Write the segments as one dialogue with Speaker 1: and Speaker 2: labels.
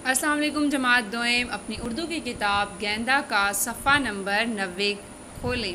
Speaker 1: अस्सलाम वालेकुम जमात दोएम। अपनी उर्दू की किताब गेंदा का सफ़ा नंबर 90 खोलें।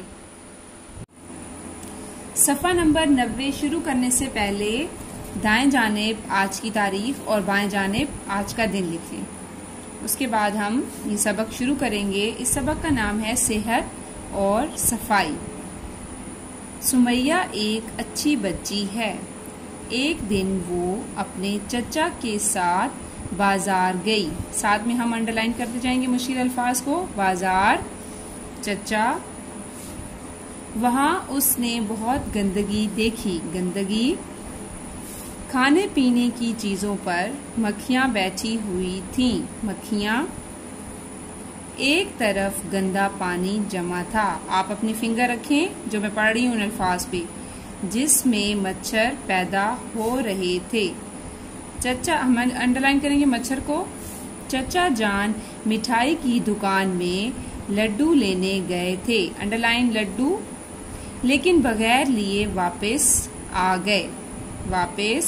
Speaker 1: सफ़ा नंबर 90 शुरू करने से पहले दाएं जानिब आज की तारीख और बाएं जानिब आज का दिन लिखें। उसके बाद हम ये सबक शुरू करेंगे। इस सबक का नाम है सेहत और सफाई। सुमैया एक अच्छी बच्ची है। एक दिन वो अपने चचा के साथ बाजार गई। साथ में हम अंडरलाइन करते जाएंगे मुश्किल अल्फाज को। बाजार, चचा। वहां उसने बहुत गंदगी देखी। गंदगी, खाने पीने की चीजों पर मक्खियां बैठी हुई थीं। मक्खियां। एक तरफ गंदा पानी जमा था। आप अपनी फिंगर रखें जो मैं पढ़ रही हूं अल्फाज पे, जिसमें मच्छर पैदा हो रहे थे। चचा, हम अंडरलाइन करेंगे मच्छर को। चचा जान मिठाई की दुकान में लड्डू लेने गए थे। अंडरलाइन लड्डू, लेकिन बगैर लिए वापस आ गए। वापस।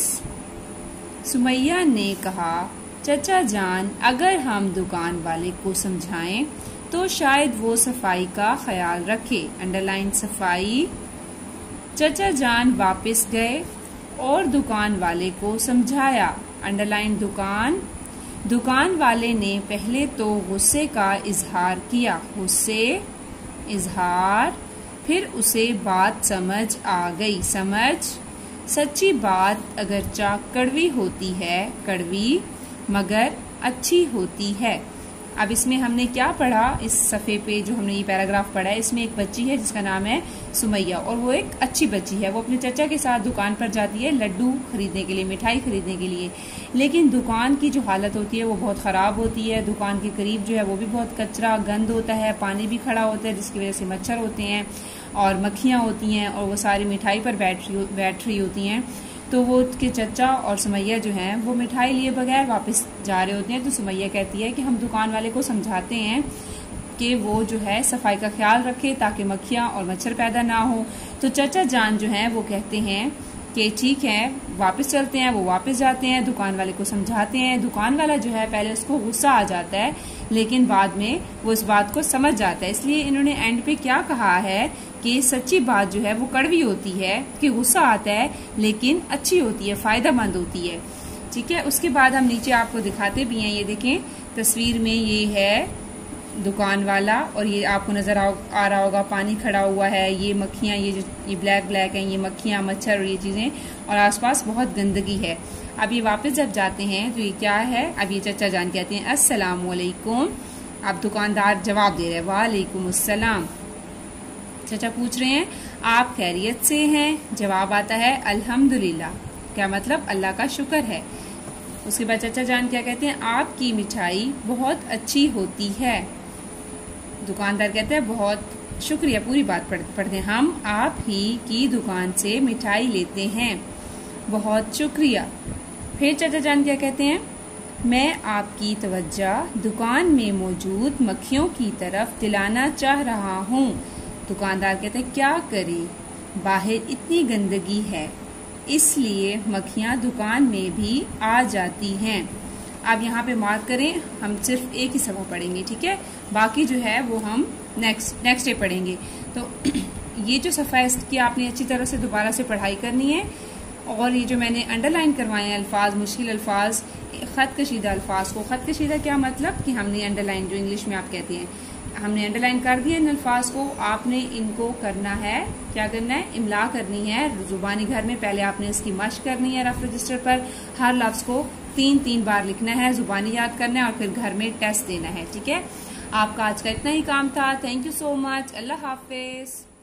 Speaker 1: सुमैया ने कहा, चचा जान, अगर हम दुकान वाले को समझाएं तो शायद वो सफाई का ख्याल रखे। अंडरलाइन सफाई। चचा जान वापस गए और दुकान वाले को समझाया। अंडरलाइन दुकान। दुकान वाले ने पहले तो गुस्से का इजहार किया। गुस्से, इजहार। फिर उसे बात समझ आ गई। समझ। सच्ची बात अगरचा कड़वी होती है, कड़वी, मगर अच्छी होती है। अब इसमें हमने क्या पढ़ा, इस सफ़े पे जो हमने ये पैराग्राफ पढ़ा है, इसमें एक बच्ची है जिसका नाम है सुमैया और वो एक अच्छी बच्ची है। वो अपने चचा के साथ दुकान पर जाती है लड्डू खरीदने के लिए, मिठाई खरीदने के लिए। लेकिन दुकान की जो हालत होती है वो बहुत ख़राब होती है। दुकान के करीब जो है वो भी बहुत कचरा, गंद होता है, पानी भी खड़ा होता है जिसकी वजह से मच्छर होते हैं और मक्खियाँ होती हैं और वो सारी मिठाई पर बैठ रही होती हैं। तो वो के चचा और सुमैया जो हैं वो मिठाई लिए बगैर वापस जा रहे होते हैं। तो सुमैया कहती है कि हम दुकान वाले को समझाते हैं कि वो जो है सफाई का ख्याल रखे ताकि मक्खियाँ और मच्छर पैदा ना हो। तो चचा जान जो हैं वो कहते हैं कि ठीक है, वापस चलते हैं। वो वापस जाते हैं, दुकान वाले को समझाते हैं। दुकान वाला जो है पहले उसको गुस्सा आ जाता है, लेकिन बाद में वो इस बात को समझ जाता है। इसलिए इन्होंने एंड पे क्या कहा है कि सच्ची बात जो है वो कड़वी होती है, कि गुस्सा आता है लेकिन अच्छी होती है, फायदेमंद होती है। ठीक है। उसके बाद हम नीचे आपको दिखाते भी हैं। ये देखें तस्वीर में, ये है दुकान वाला और ये आपको नजर आ रहा होगा पानी खड़ा हुआ है। ये मक्खियाँ, ये ब्लैक ब्लैक हैं, ये मक्खियाँ, मच्छर और ये चीजें, और आसपास बहुत गंदगी है। अब ये वापस जब जाते हैं तो ये क्या है, अब ये चचा जान कहते हैं अस्सलाम वालेकुम। अब दुकानदार जवाब दे रहे हैं वालेकुम अस्सलाम। चचा पूछ रहे हैं आप खैरियत से हैं? जवाब आता है अल्हम्दुलिल्लाह। क्या मतलब? अल्लाह का शुक्र है। उसके बाद चचा जान क्या कहते हैं, आपकी मिठाई बहुत अच्छी होती है। दुकानदार कहते हैं बहुत शुक्रिया। पूरी बात पढ़ते हैं। हम आप ही की दुकान से मिठाई लेते हैं, बहुत शुक्रिया। फिर चचा जान क्या कहते हैं, मैं आपकी तवज्जो दुकान में मौजूद मक्खियों की तरफ दिलाना चाह रहा हूँ। दुकानदार कहते हैं क्या करें, बाहर इतनी गंदगी है, इसलिए मक्खियाँ दुकान में भी आ जाती हैं। आप यहाँ पे मार्क करें, हम सिर्फ एक ही सबक पढ़ेंगे, ठीक है। बाकी जो है वो हम नेक्स्ट डे पढ़ेंगे। तो ये जो सफ़ा है इसकी आपने अच्छी तरह से दोबारा से पढ़ाई करनी है। और ये जो मैंने अंडरलाइन करवाए हैं अल्फाज, मुश्किल अल्फाज, ख़त कशीदा अल्फाज को, ख़त कशीदा क्या मतलब कि हमने अंडरलाइन, जो इंग्लिश में आप कहते हैं, हमने अंडरलाइन कर दिया इन अल्फाज को। आपने इनको करना है, क्या करना है, इमला करनी है जुबानी घर में। पहले आपने इसकी मश्क करनी है रफ रजिस्टर पर। हर लफ्ज को 3-3 बार लिखना है, जुबानी याद करना है और फिर घर में टेस्ट देना है। ठीक है। आपका आज का इतना ही काम था। Thank you so much. अल्लाह हाफिज।